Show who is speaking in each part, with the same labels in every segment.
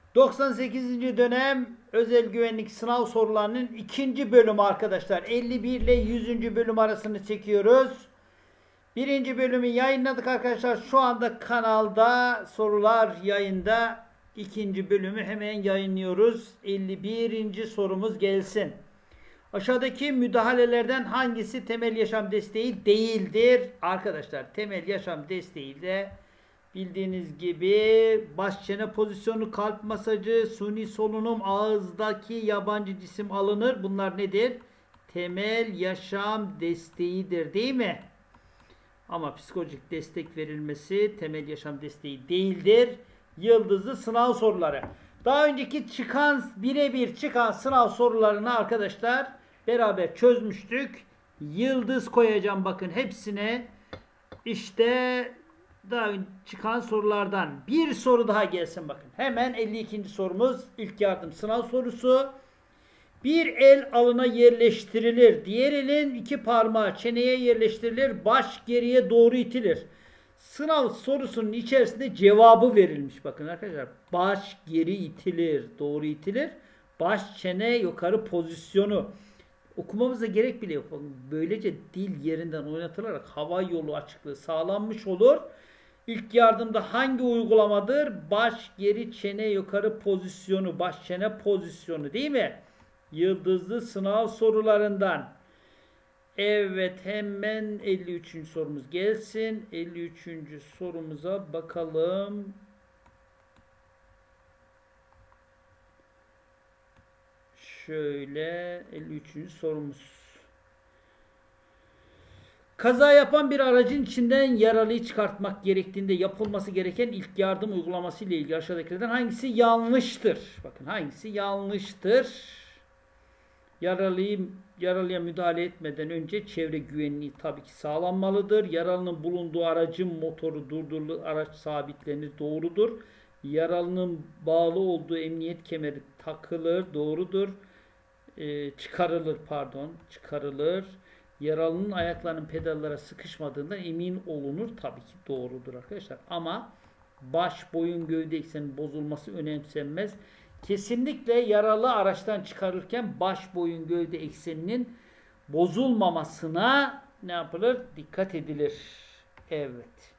Speaker 1: 98. dönem özel güvenlik sınav sorularının ikinci bölümü arkadaşlar. 51 ile 100. bölüm arasını çekiyoruz. Birinci bölümü yayınladık arkadaşlar. Şu anda kanalda sorular yayında. İkinci bölümü hemen yayınlıyoruz. 51. sorumuz gelsin. Aşağıdaki müdahalelerden hangisi temel yaşam desteği değildir? Arkadaşlar temel yaşam desteği de bildiğiniz gibi baş çene pozisyonu, kalp masajı, suni solunum, ağızdaki yabancı cisim alınır. Bunlar nedir? Temel yaşam desteğidir değil mi? Ama psikolojik destek verilmesi temel yaşam desteği değildir. Yıldızlı sınav soruları. Daha önceki birebir çıkan sınav sorularını arkadaşlar beraber çözmüştük. Yıldız koyacağım bakın hepsine. İşte daha çıkan sorulardan bir soru daha gelsin bakın. Hemen 52. sorumuz ilk yardım sınav sorusu. Bir el alına yerleştirilir. Diğer elin iki parmağı çeneye yerleştirilir. Baş geriye doğru itilir. Sınav sorusunun içerisinde cevabı verilmiş. Bakın arkadaşlar. Baş geri itilir. Doğru itilir. Baş çene yukarı pozisyonu. Okumamıza gerek bile yok. Böylece dil yerinden oynatılarak hava yolu açıklığı sağlanmış olur. İlk yardımda hangi uygulamadır? Baş geri çene yukarı pozisyonu. Baş çene pozisyonu değil mi? Yıldızlı sınav sorularından. Evet hemen 53. sorumuz gelsin. 53. sorumuza bakalım. Şöyle 53. sorumuz. Kaza yapan bir aracın içinden yaralıyı çıkartmak gerektiğinde yapılması gereken ilk yardım uygulaması ile ilgili aşağıdakilerden hangisi yanlıştır? Bakın hangisi yanlıştır? Yaralıya müdahale etmeden önce çevre güvenliği tabii ki sağlanmalıdır. Yaralının bulunduğu aracın motoru durdurulur, araç sabitlenir, doğrudur. Yaralının bağlı olduğu emniyet kemeri takılır, doğrudur. Çıkarılır. Yaralının ayaklarının pedallara sıkışmadığından emin olunur. Tabii ki doğrudur arkadaşlar. Ama baş, boyun, gövde ekseninin bozulması önemsenmez. Kesinlikle yaralı araçtan çıkarırken baş, boyun, gövde ekseninin bozulmamasına ne yapılır? Dikkat edilir. Evet.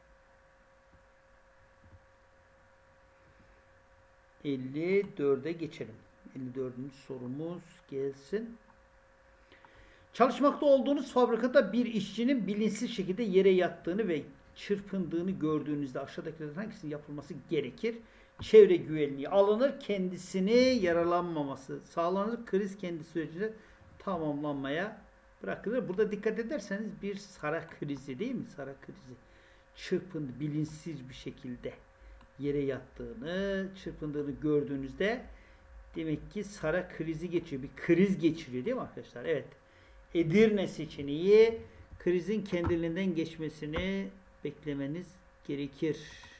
Speaker 1: 54'e geçelim. 54. sorumuz gelsin. Çalışmakta olduğunuz fabrikada bir işçinin bilinçsiz şekilde yere yattığını ve çırpındığını gördüğünüzde aşağıdakilerden hangisinin yapılması gerekir? Çevre güvenliği alınır, kendisini yaralanmaması sağlanır, kriz kendi sürecinde tamamlanmaya bırakılır. Burada dikkat ederseniz bir Sara krizi değil mi? Sara krizi. Çırpındı, bilinçsiz bir şekilde yere yattığını, çırpındığını gördüğünüzde demek ki Sara krizi geçiyor. Bir kriz geçiriyor değil mi arkadaşlar? Evet. Edirne seçeneği krizin kendiliğinden geçmesini beklemeniz gerekir.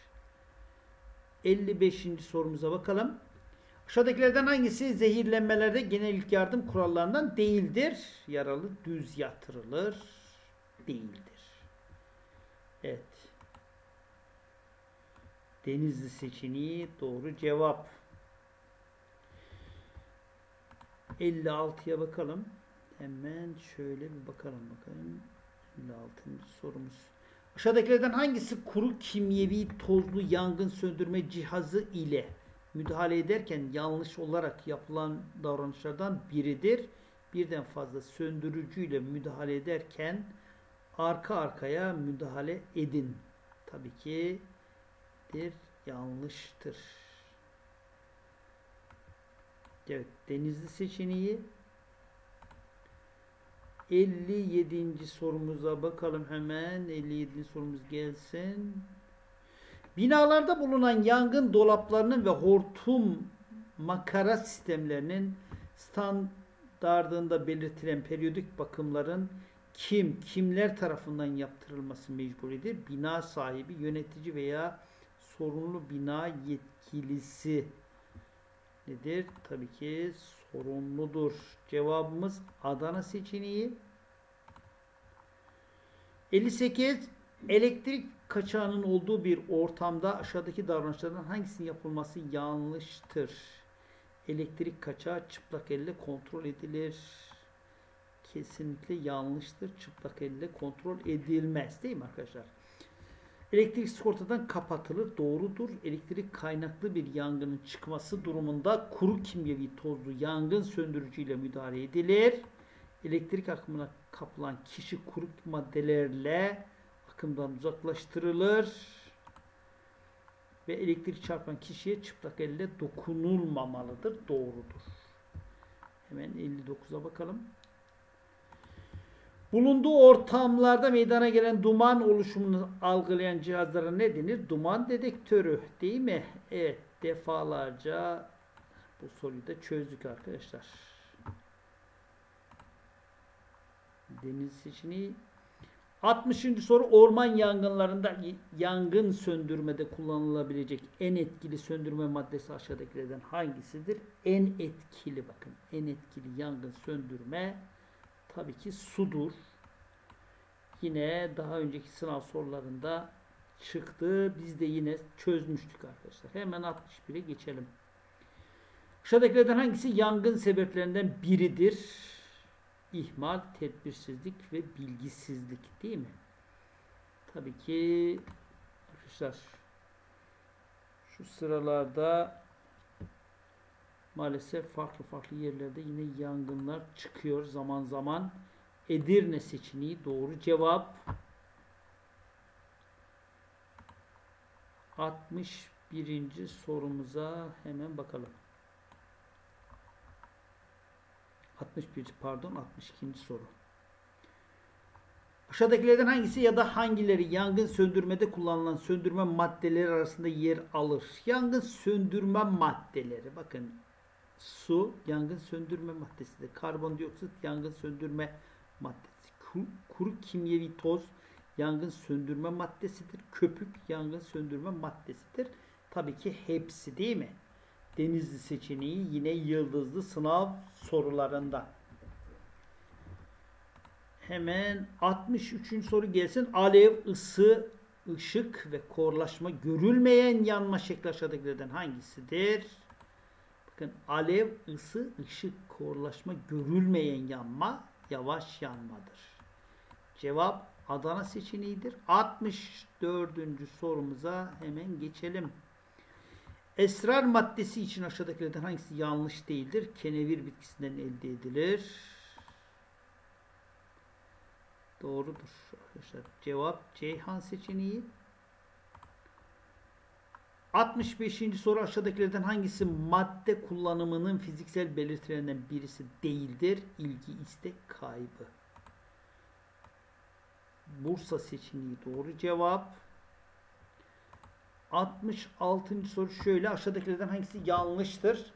Speaker 1: 55. sorumuza bakalım. Aşağıdakilerden hangisi zehirlenmelerde genel ilk yardım kurallarından değildir? Yaralı düz yatırılır. Değildir. Evet. Denizli seçeneği doğru cevap. 56'ya bakalım. Hemen şöyle bir bakalım. 56. sorumuz. Aşağıdakilerden hangisi kuru kimyevi tozlu yangın söndürme cihazı ile müdahale ederken yanlış olarak yapılan davranışlardan biridir? Birden fazla söndürücüyle müdahale ederken arka arkaya müdahale edin. Tabii ki yanlıştır. Evet, Denizli seçeneği. 57. sorumuza bakalım hemen. 57. sorumuz gelsin. Binalarda bulunan yangın dolaplarının ve hortum makara sistemlerinin standardında belirtilen periyodik bakımların kimler tarafından yaptırılması mecburidir? Bina sahibi, yönetici veya sorumlu bina yetkilisi nedir? Tabii ki sorumludur. Cevabımız Adana seçeneği. 58. Elektrik kaçağının olduğu bir ortamda aşağıdaki davranışlardan hangisinin yapılması yanlıştır? Elektrik kaçağı çıplak elle kontrol edilir. Kesinlikle yanlıştır. Çıplak elle kontrol edilmez. Değil mi arkadaşlar? Elektrik sigortadan kapatılır. Doğrudur. Elektrik kaynaklı bir yangının çıkması durumunda kuru kimyevi tozlu yangın söndürücüyle müdahale edilir. Elektrik akımına kapılan kişi kuru maddelerle akımdan uzaklaştırılır. Ve elektrik çarpan kişiye çıplak elle dokunulmamalıdır. Doğrudur. Hemen 59'a bakalım. Bulunduğu ortamlarda meydana gelen duman oluşumunu algılayan cihazlara ne denir? Duman dedektörü, değil mi? Evet, defalarca bu soruyu da çözdük arkadaşlar. Deniz seçeneği. 60. soru, orman yangınlarında yangın söndürmede kullanılabilecek en etkili söndürme maddesi aşağıdakilerden hangisidir? En etkili, bakın, en etkili yangın söndürme tabii ki sudur. Yine daha önceki sınav sorularında çıktı. Biz de yine çözmüştük arkadaşlar. Hemen 61'e geçelim. Aşağıdakilerden hangisi yangın sebeplerinden biridir? İhmal, tedbirsizlik ve bilgisizlik, değil mi? Tabii ki arkadaşlar şu sıralarda maalesef farklı yerlerde yine yangınlar çıkıyor zaman zaman. Edirne seçeneği doğru cevap. 61. sorumuza hemen bakalım. 62. soru. Aşağıdakilerden hangisi ya da hangileri yangın söndürmede kullanılan söndürme maddeleri arasında yer alır? Yangın söndürme maddeleri. Bakın, su yangın söndürme maddesidir. Karbondioksit yangın söndürme maddesi. Kuru kimyevi toz yangın söndürme maddesidir. Köpük yangın söndürme maddesidir. Tabii ki hepsi, değil mi? Denizli seçeneği yine yıldızlı sınav sorularında. Hemen 63. soru gelsin. Alev, ısı, ışık ve korlaşma görülmeyen yanma şekli aşağıdakilerden hangisidir? Bakın, alev, ısı, ışık, korlaşma görülmeyen yanma yavaş yanmadır. Cevap Adana seçeneğidir. 64. sorumuza hemen geçelim. Esrar maddesi için aşağıdakilerden hangisi yanlış değildir? Kenevir bitkisinden elde edilir. Doğrudur arkadaşlar. Cevap Ceyhan seçeneği. 65. soru, aşağıdakilerden hangisi madde kullanımının fiziksel belirtilerinden birisi değildir? İlgi, istek, kaybı. Bursa seçeneği doğru cevap. 66. soru şöyle. Aşağıdakilerden hangisi yanlıştır?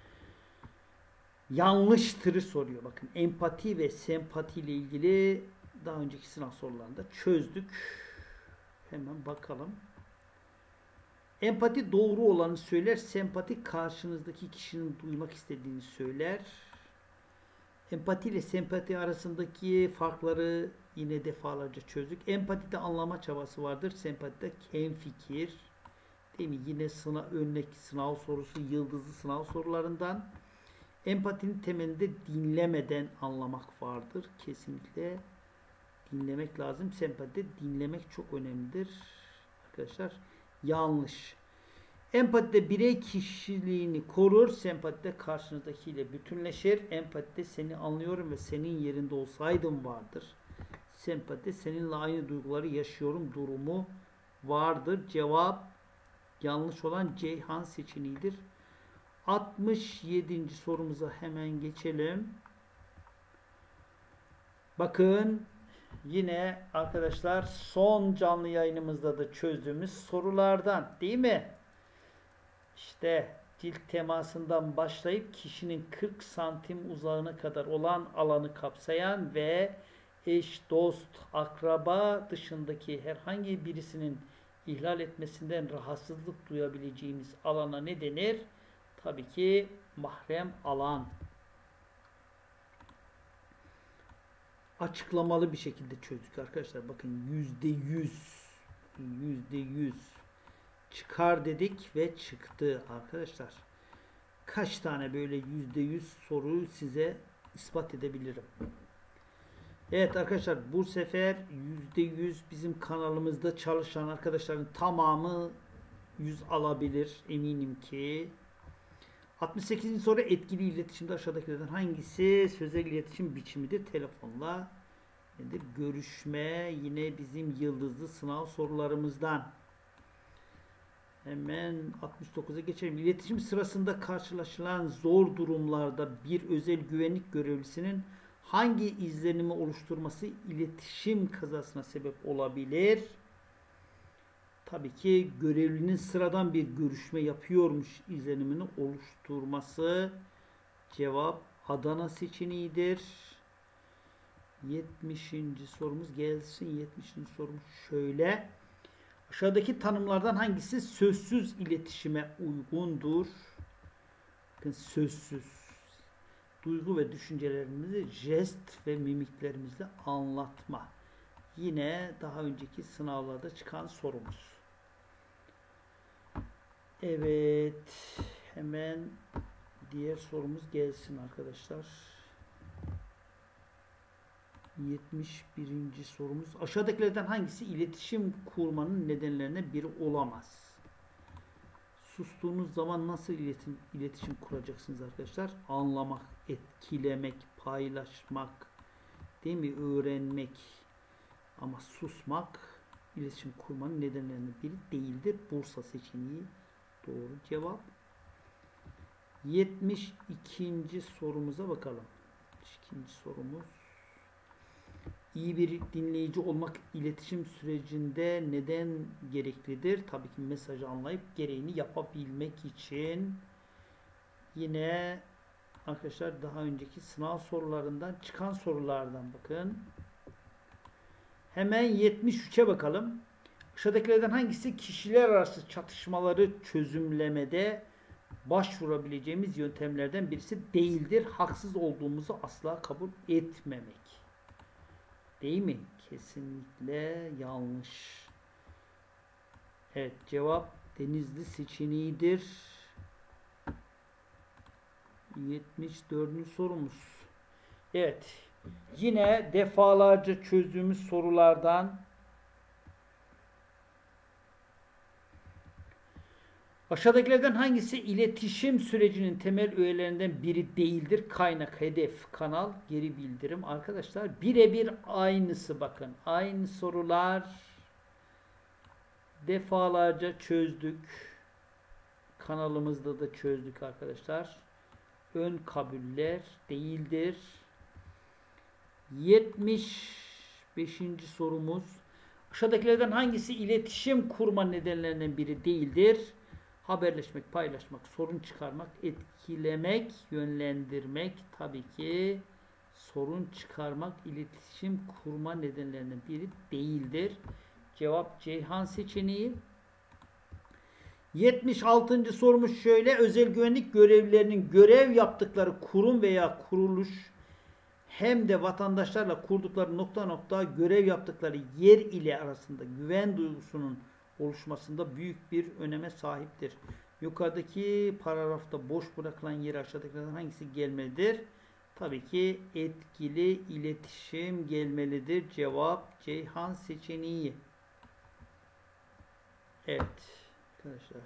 Speaker 1: Yanlıştırı soruyor. Bakın, empati ve sempati ile ilgili daha önceki sınav sorularında çözdük. Hemen bakalım. Empati doğru olanı söyler. Sempati karşınızdaki kişinin duymak istediğini söyler. Empati ile sempati arasındaki farkları yine defalarca çözdük. Empatide anlama çabası vardır. Sempatide hemfikir. Değil mi? Yine örnek sınav sorusu, yıldızlı sınav sorularından. Empatinin temelinde dinlemeden anlamak vardır. Kesinlikle dinlemek lazım. Sempatide dinlemek çok önemlidir. Arkadaşlar, yanlış. Empatide birey kişiliğini korur. Sempatide karşınızdakiyle bütünleşir. Empatide seni anlıyorum ve senin yerinde olsaydım vardır. Sempatide seninle aynı duyguları yaşıyorum durumu vardır. Cevap yanlış olan Ceyhan seçeneğidir. 67. sorumuza hemen geçelim. Bakın, yine arkadaşlar son canlı yayınımızda da çözdüğümüz sorulardan, değil mi? İşte cilt temasından başlayıp kişinin 40 santim uzağına kadar olan alanı kapsayan ve eş, dost, akraba dışındaki herhangi birisinin ihlal etmesinden rahatsızlık duyabileceğimiz alana ne denir? Tabii ki mahrem alan. açıklamalı bir şekilde çözdük arkadaşlar. Bakın %100 çıkar dedik ve çıktı arkadaşlar. Kaç tane böyle %100 soruyu size ispat edebilirim. Evet arkadaşlar, bu sefer %100 bizim kanalımızda çalışan arkadaşların tamamı 100 alabilir. Eminim ki. 68. soru, etkili iletişimde aşağıdakilerden hangisi sözel iletişim biçimidir? Telefonla nedir? Görüşme, yine bizim yıldızlı sınav sorularımızdan. Hemen 69'a geçelim. İletişim sırasında karşılaşılan zor durumlarda bir özel güvenlik görevlisinin hangi izlenimi oluşturması iletişim kazasına sebep olabilir? Tabii ki görevlinin sıradan bir görüşme yapıyormuş izlenimini oluşturması. Cevap Adana seçeneğidir. 70. sorumuz gelsin. 70. sorumuz şöyle. Aşağıdaki tanımlardan hangisi sözsüz iletişime uygundur? Bakın, sözsüz. Duygu ve düşüncelerimizi jest ve mimiklerimizle anlatma. Yine daha önceki sınavlarda çıkan sorumuz. Evet. Hemen diğer sorumuz gelsin arkadaşlar. 71. sorumuz. Aşağıdakilerden hangisi iletişim kurmanın nedenlerinden biri olamaz? Sustuğunuz zaman nasıl iletişim kuracaksınız arkadaşlar? Anlamak, etkilemek, paylaşmak, değil mi? Öğrenmek. Ama susmak iletişim kurmanın nedenlerinden biri değildir. Bursa seçeneği doğru cevap. 72. sorumuza bakalım. 72. sorumuz. İyi bir dinleyici olmak iletişim sürecinde neden gereklidir? Tabii ki mesajı anlayıp gereğini yapabilmek için. Yine arkadaşlar daha önceki sınav sorularından çıkan sorulardan bakın. Hemen 73'e bakalım. Aşağıdakilerden hangisi kişiler arası çatışmaları çözümlemede başvurabileceğimiz yöntemlerden birisi değildir? Haksız olduğumuzu asla kabul etmemek. Değil mi? Kesinlikle yanlış. Evet, cevap Denizli seçeneğidir. 74. sorumuz. Evet. Yine defalarca çözdüğümüz sorulardan aşağıdakilerden hangisi iletişim sürecinin temel öğelerinden biri değildir? Kaynak, hedef, kanal, geri bildirim. Arkadaşlar birebir aynısı, bakın. Aynı sorular defalarca çözdük. Kanalımızda da çözdük arkadaşlar. Ön kabuller değildir. 75. sorumuz. Aşağıdakilerden hangisi iletişim kurma nedenlerinden biri değildir? Haberleşmek, paylaşmak, sorun çıkarmak, etkilemek, yönlendirmek. Tabii ki sorun çıkarmak iletişim kurma nedenlerinden biri değildir. Cevap Ceyhan seçeneği. 76. sorumuz şöyle. Özel güvenlik görevlilerinin görev yaptıkları kurum veya kuruluş hem de vatandaşlarla kurdukları nokta görev yaptıkları yer ile arasında güven duygusunun oluşmasında büyük bir öneme sahiptir. Yukarıdaki paragrafta boş bırakılan yere aşağıdakilerden hangisi gelmelidir? Tabii ki etkili iletişim gelmelidir. Cevap Ceyhan seçeneği. Evet arkadaşlar.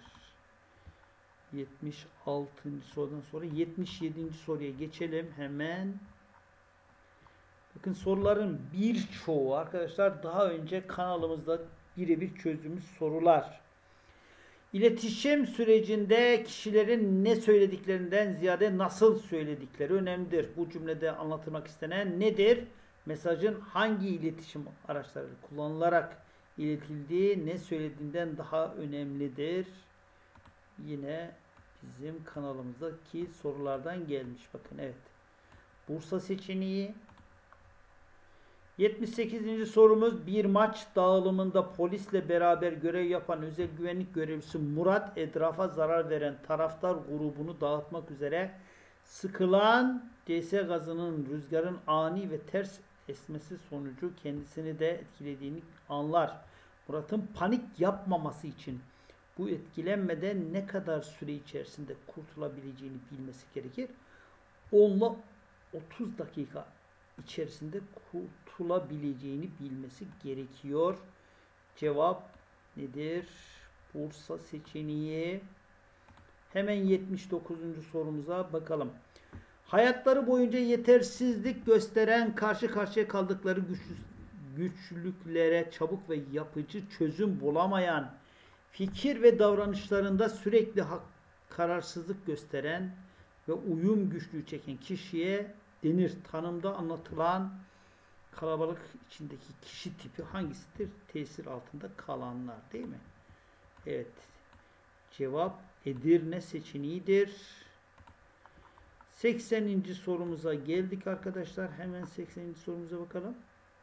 Speaker 1: 76. sorudan sonra 77. soruya geçelim hemen. Bakın, soruların birçoğu arkadaşlar daha önce kanalımızda birebir çözdüğümüz sorular. İletişim sürecinde kişilerin ne söylediklerinden ziyade nasıl söyledikleri önemlidir. Bu cümlede anlatılmak istenen nedir? Mesajın hangi iletişim araçları kullanılarak iletildiği ne söylediğinden daha önemlidir. Yine bizim kanalımızdaki sorulardan gelmiş. Bakın, evet. Bursa seçeneği. 78. sorumuz. Bir maç dağılımında polisle beraber görev yapan özel güvenlik görevlisi Murat etrafa zarar veren taraftar grubunu dağıtmak üzere sıkılan CS gazının rüzgarın ani ve ters esmesi sonucu kendisini de etkilediğini anlar. Murat'ın panik yapmaması için bu etkilenmeden ne kadar süre içerisinde kurtulabileceğini bilmesi gerekir. 10 ile 30 dakika içerisinde kurtulabileceğini bilmesi gerekiyor. Cevap nedir? Bursa seçeneği. Hemen 79. sorumuza bakalım. Hayatları boyunca yetersizlik gösteren, karşı karşıya kaldıkları güçlüklere çabuk ve yapıcı çözüm bulamayan, fikir ve davranışlarında sürekli kararsızlık gösteren ve uyum güçlüğü çeken kişiye denir. Tanımda anlatılan kalabalık içindeki kişi tipi hangisidir? Tesir altında kalanlar, değil mi? Evet. Cevap Edirne seçeneğidir. 80. sorumuza geldik arkadaşlar. Hemen 80. sorumuza bakalım.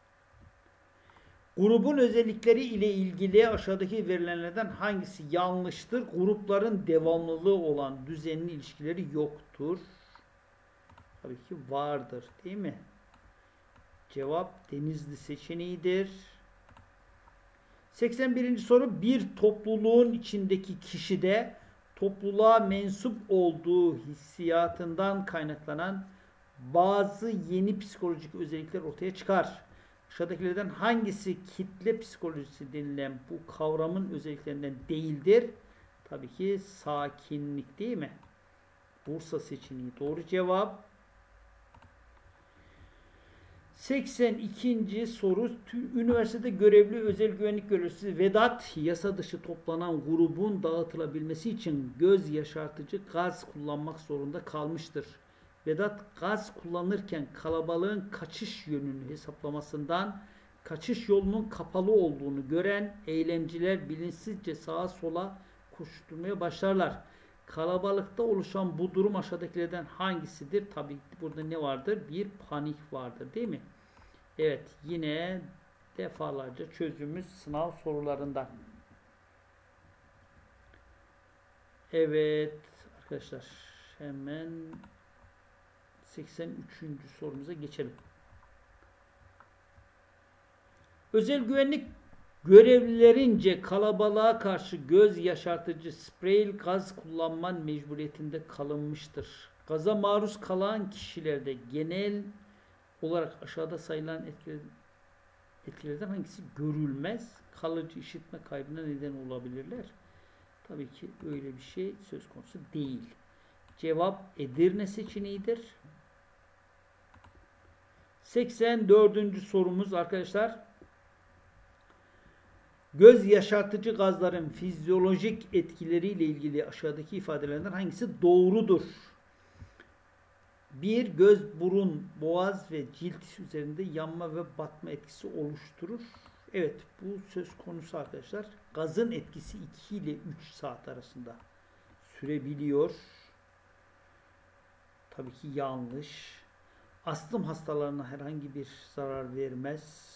Speaker 1: Grubun özellikleri ile ilgili aşağıdaki verilenlerden hangisi yanlıştır? Grupların devamlılığı olan düzenli ilişkileri yoktur. Tabii ki vardır, değil mi? Cevap Denizli seçeneğidir. 81. soru, bir topluluğun içindeki kişide topluluğa mensup olduğu hissiyatından kaynaklanan bazı yeni psikolojik özellikler ortaya çıkar. Aşağıdakilerden hangisi kitle psikolojisi denilen bu kavramın özelliklerinden değildir? Tabii ki sakinlik, değil mi? Bursa seçeneği doğru cevap. 82. soru, üniversitede görevli özel güvenlik görevlisi Vedat yasa dışı toplanan grubun dağıtılabilmesi için göz yaşartıcı gaz kullanmak zorunda kalmıştır. Vedat gaz kullanırken kalabalığın kaçış yönünü hesaplamasından kaçış yolunun kapalı olduğunu gören eylemciler bilinçsizce sağa sola koşturmaya başlarlar. Kalabalıkta oluşan bu durum aşağıdakilerden hangisidir? Tabii burada ne vardır? Bir panik vardır, değil mi? Evet, yine defalarca çözümümüz sınav sorularından. Evet arkadaşlar, hemen 83. sorumuza geçelim. Özel güvenlik görevlilerince kalabalığa karşı göz yaşartıcı sprey gaz kullanma mecburiyetinde kalınmıştır. Gaza maruz kalan kişilerde genel olarak aşağıda sayılan etkilerden hangisi görülmez? Kalıcı işitme kaybına neden olabilirler. Tabii ki öyle bir şey söz konusu değil. Cevap Edirne seçeneğidir. 84. sorumuz arkadaşlar. Göz yaşartıcı gazların fizyolojik etkileriyle ilgili aşağıdaki ifadelerden hangisi doğrudur? 1. Göz, burun, boğaz ve cilt üzerinde yanma ve batma etkisi oluşturur. Evet, bu söz konusu arkadaşlar. Gazın etkisi 2 ile 3 saat arasında sürebiliyor. Tabii ki yanlış. Astım hastalarına herhangi bir zarar vermez.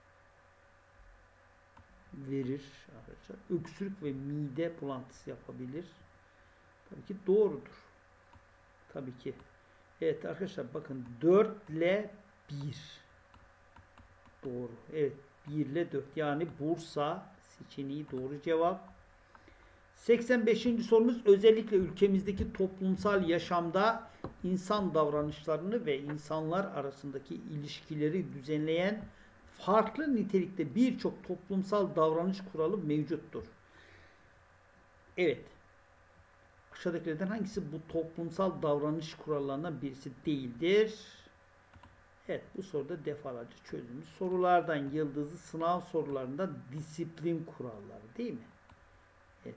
Speaker 1: Verir arkadaşlar. Öksürük ve mide bulantısı yapabilir. Tabii ki doğrudur. Tabii ki. Evet arkadaşlar bakın 4 ile 1. Doğru. Evet 1 ile 4. Yani Bursa seçeneği doğru cevap. 85. sorumuz özellikle ülkemizdeki toplumsal yaşamda insan davranışlarını ve insanlar arasındaki ilişkileri düzenleyen farklı nitelikte birçok toplumsal davranış kuralı mevcuttur. Evet. Aşağıdakilerden hangisi bu toplumsal davranış kurallarından birisi değildir? Evet, bu soruda defalarca çözülmüş. Sorulardan yıldızlı sınav sorularında disiplin kuralları, değil mi? Evet.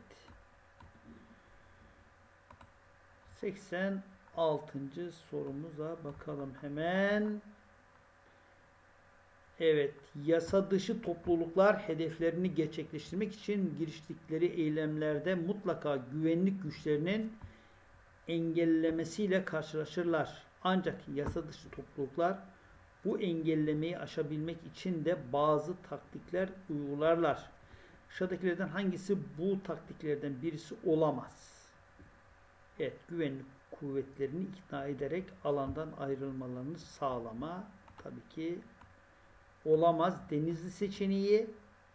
Speaker 1: 86. sorumuza bakalım hemen. Evet, yasa dışı topluluklar hedeflerini gerçekleştirmek için giriştikleri eylemlerde mutlaka güvenlik güçlerinin engellemesiyle karşılaşırlar. Ancak yasa dışı topluluklar bu engellemeyi aşabilmek için de bazı taktikler uygularlar. Aşağıdakilerden hangisi bu taktiklerden birisi olamaz? Evet, güvenlik kuvvetlerini ikna ederek alandan ayrılmalarını sağlama. Tabii ki Olamaz. Denizli seçeneği.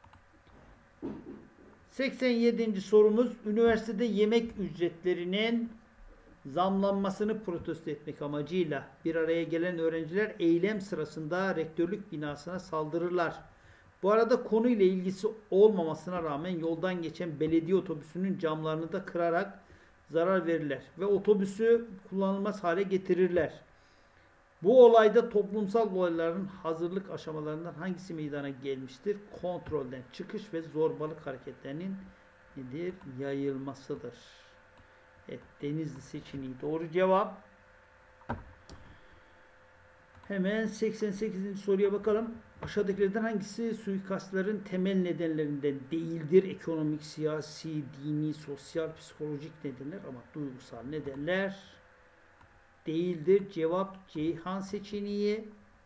Speaker 1: 87. sorumuz üniversitede yemek ücretlerinin zamlanmasını protesto etmek amacıyla bir araya gelen öğrenciler eylem sırasında rektörlük binasına saldırırlar. Bu arada konuyla ilgisi olmamasına rağmen yoldan geçen belediye otobüsünün camlarını da kırarak zarar verirler ve otobüsü kullanılmaz hale getirirler. Bu olayda toplumsal olayların hazırlık aşamalarından hangisi meydana gelmiştir? Kontrolden çıkış ve zorbalık hareketlerinin nedir? Yayılmasıdır. Evet, Denizli seçeneği doğru cevap. Hemen 88. soruya bakalım. Aşağıdakilerden hangisi suikastların temel nedenlerinden değildir? Ekonomik, siyasi, dini, sosyal, psikolojik nedenler ama duygusal nedenler değildir. Cevap Ceyhan seçeneği.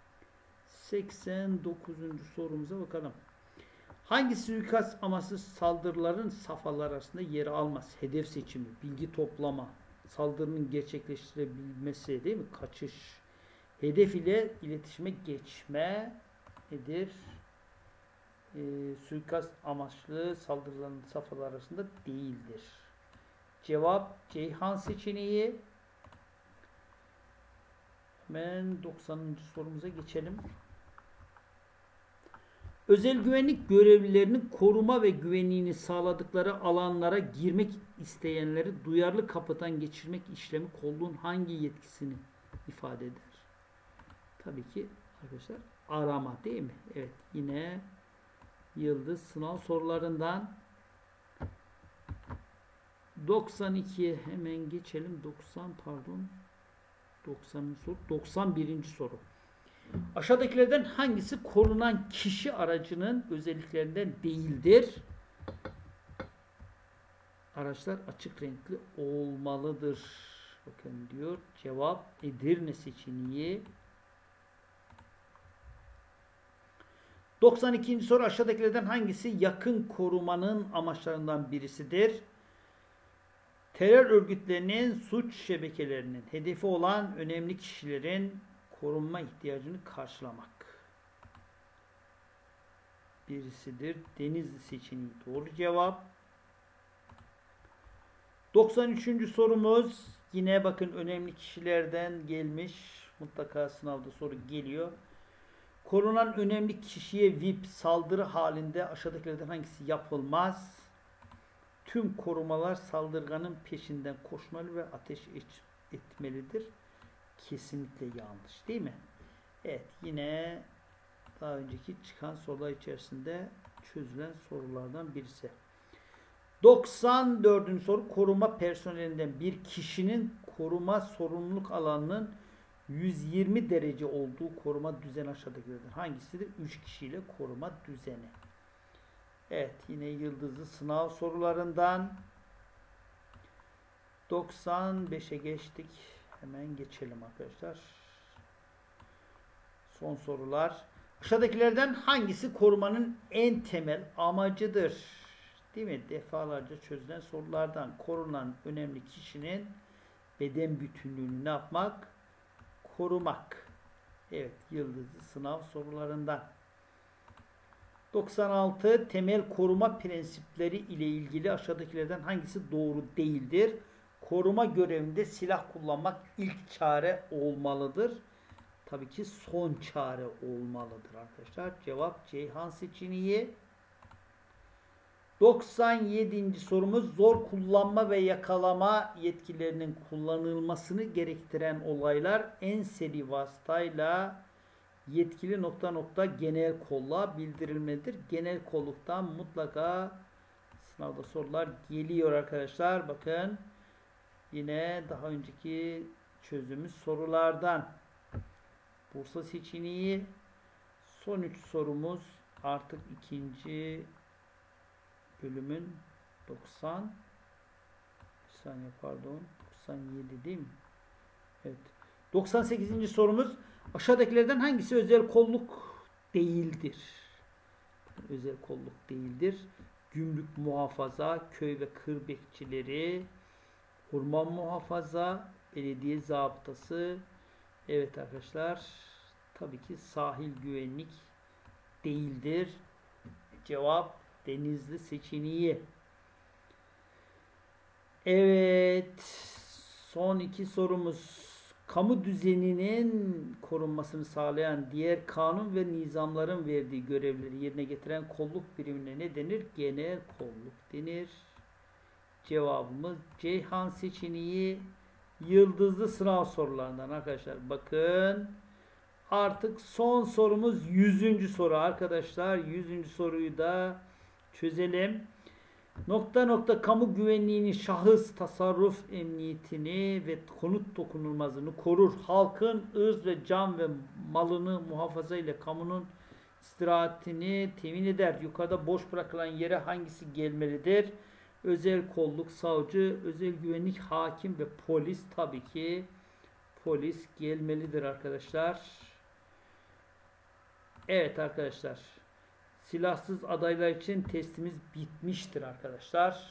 Speaker 1: 89. sorumuza bakalım. Hangi suikast amaçsız saldırıların safhalar arasında yer almaz? Hedef seçimi, bilgi toplama, saldırının gerçekleştirebilmesi değil mi? Kaçış, hedef ile iletişime geçme nedir? Suikast amaçlı saldırıların safhalar arasında değildir. Cevap Ceyhan seçeneği. Hemen 90. sorumuza geçelim. Özel güvenlik görevlilerinin koruma ve güvenliğini sağladıkları alanlara girmek isteyenleri duyarlı kapıdan geçirmek işlemi kolluğun hangi yetkisini ifade eder? Tabii ki arkadaşlar arama değil mi? Evet, yine yıldız sınav sorularından 92'ye hemen geçelim. 91. soru. Aşağıdakilerden hangisi korunan kişi aracının özelliklerinden değildir? Araçlar açık renkli olmalıdır. Bakın diyor. Cevap Edirne seçeneği. 92. soru aşağıdakilerden hangisi yakın korumanın amaçlarından birisidir? Terör örgütlerinin suç şebekelerinin hedefi olan önemli kişilerin korunma ihtiyacını karşılamak birisidir. Denizli seçeneği doğru cevap. 93. sorumuz yine bakın önemli kişilerden gelmiş. Mutlaka sınavda soru geliyor. Korunan önemli kişiye VIP saldırı halinde aşağıdakilerden hangisi yapılmaz? Tüm korumalar saldırganın peşinden koşmalı ve ateş etmelidir. Kesinlikle yanlış değil mi? Evet, yine daha önceki çıkan sorular içerisinde çözülen sorulardan birisi. 94. soru koruma personelinden bir kişinin koruma sorumluluk alanının 120 derece olduğu koruma düzeni aşağıdakilerden hangisidir? 3 kişiyle koruma düzeni. Evet, yine yıldızlı sınav sorularından 95'e geçtik. Hemen geçelim arkadaşlar. Son sorular. Aşağıdakilerden hangisi korumanın en temel amacıdır? Değil mi? Defalarca çözülen sorulardan korunan önemli kişinin beden bütünlüğünü ne yapmak? Korumak. Evet, yıldızlı sınav sorularından. 96. Temel koruma prensipleri ile ilgili aşağıdakilerden hangisi doğru değildir? Koruma görevinde silah kullanmak ilk çare olmalıdır. Tabii ki son çare olmalıdır arkadaşlar. Cevap Ceyhan seçeneği. 97. sorumuz zor kullanma ve yakalama yetkilerinin kullanılmasını gerektiren olaylar en seri vasıtayla yetkili ... genel kolluğa bildirilmelidir. Genel kolluktan mutlaka sınavda sorular geliyor arkadaşlar. Bakın yine daha önceki çözümüz sorulardan. Bursa seçeneği. Son 3 sorumuz artık ikinci bölümün 90 bir saniye pardon 97 değil mi? Evet. 98. sorumuz aşağıdakilerden hangisi özel kolluk değildir? Özel kolluk değildir. Gümrük muhafaza, köy ve kır bekçileri, orman muhafaza, belediye zabıtası. Evet arkadaşlar, tabii ki sahil güvenlik değildir. Cevap Denizli seçeneği. Evet. Son iki sorumuz. Kamu düzeninin korunmasını sağlayan diğer kanun ve nizamların verdiği görevleri yerine getiren kolluk birimine ne denir? Genel kolluk denir. Cevabımız Ceyhan seçeneği. Yıldızlı sınav sorularından arkadaşlar. Bakın. Artık son sorumuz 100. soru arkadaşlar. 100. soruyu da çözelim. Nokta nokta kamu güvenliğini, şahıs tasarruf emniyetini ve konut dokunulmazlığını korur. Halkın ırz ve can ve malını muhafaza ile kamunun istirahatini temin eder. Yukarıda boş bırakılan yere hangisi gelmelidir? Özel kolluk, savcı, özel güvenlik, hakim ve polis. Tabii ki polis gelmelidir arkadaşlar. Evet arkadaşlar. Silahsız adaylar için testimiz bitmiştir arkadaşlar.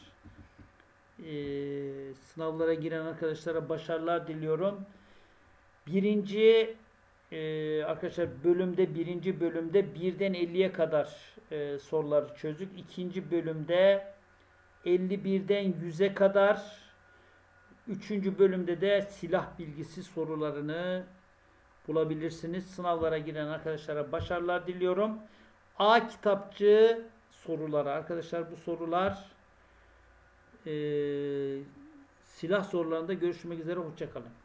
Speaker 1: Sınavlara giren arkadaşlara başarılar diliyorum. Arkadaşlar birinci bölümde 1'den 50'ye kadar soruları çözdük. İkinci bölümde 51'den 100'e kadar. Üçüncü bölümde de silah bilgisi sorularını bulabilirsiniz. Sınavlara giren arkadaşlara başarılar diliyorum. A kitapçı soruları arkadaşlar, bu sorular silah sorularında görüşmek üzere, hoşça kalın.